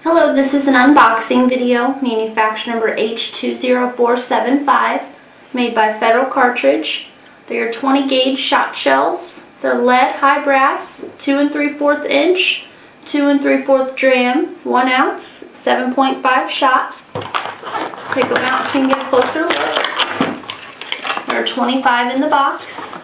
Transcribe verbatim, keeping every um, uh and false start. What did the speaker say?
Hello, this is an unboxing video, manufacturer number H two zero four seven five, made by Federal Cartridge. They are twenty gauge shot shells. They're lead high brass, two and three fourths inch, two and three fourths dram, one ounce, seven point five shot. Take them out so you can get a closer look. There are twenty-five in the box.